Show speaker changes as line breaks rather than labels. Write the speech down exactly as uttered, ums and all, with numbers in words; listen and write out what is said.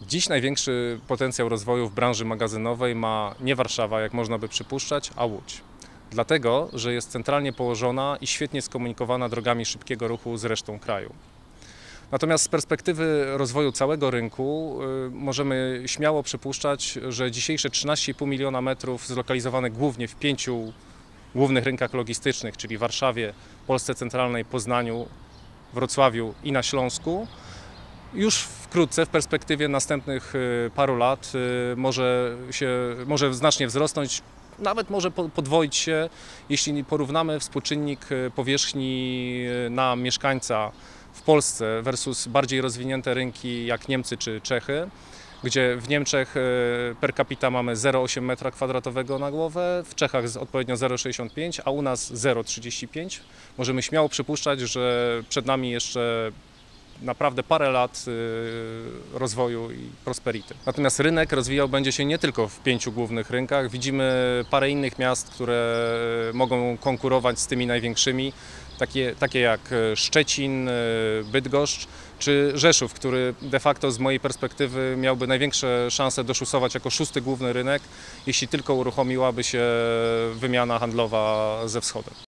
Dziś największy potencjał rozwoju w branży magazynowej ma nie Warszawa, jak można by przypuszczać, a Łódź. Dlatego, że jest centralnie położona i świetnie skomunikowana drogami szybkiego ruchu z resztą kraju. Natomiast z perspektywy rozwoju całego rynku y, możemy śmiało przypuszczać, że dzisiejsze trzynaście i pół miliona metrów zlokalizowane głównie w pięciu głównych rynkach logistycznych, czyli Warszawie, Polsce Centralnej, Poznaniu, Wrocławiu i na Śląsku, już wkrótce, w perspektywie następnych paru lat może, się, może znacznie wzrosnąć, nawet może podwoić się, jeśli porównamy współczynnik powierzchni na mieszkańca w Polsce versus bardziej rozwinięte rynki jak Niemcy czy Czechy, gdzie w Niemczech per capita mamy zero przecinek osiem metra kwadratowego na głowę, w Czechach odpowiednio zero przecinek sześćdziesiąt pięć, a u nas zero przecinek trzydzieści pięć. Możemy śmiało przypuszczać, że przed nami jeszcze naprawdę parę lat rozwoju i prosperity. Natomiast rynek rozwijał będzie się nie tylko w pięciu głównych rynkach. Widzimy parę innych miast, które mogą konkurować z tymi największymi, takie, takie jak Szczecin, Bydgoszcz czy Rzeszów, który de facto z mojej perspektywy miałby największe szanse doszusować jako szósty główny rynek, jeśli tylko uruchomiłaby się wymiana handlowa ze wschodem.